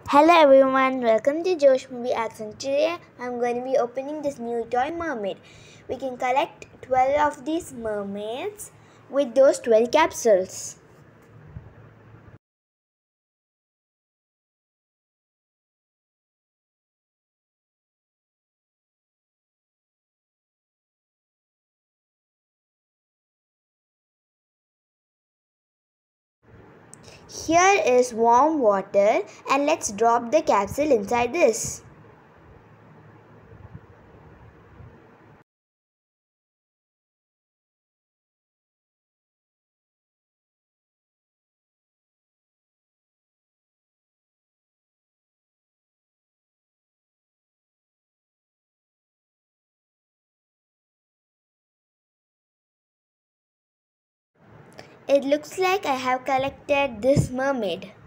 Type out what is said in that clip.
Hello everyone, welcome to Josh Movie Action. Today I'm going to be opening this new toy mermaid. We can collect 12 of these mermaids with those 12 capsules. Here is warm water and let's drop the capsule inside this. It looks like I have collected this mermaid.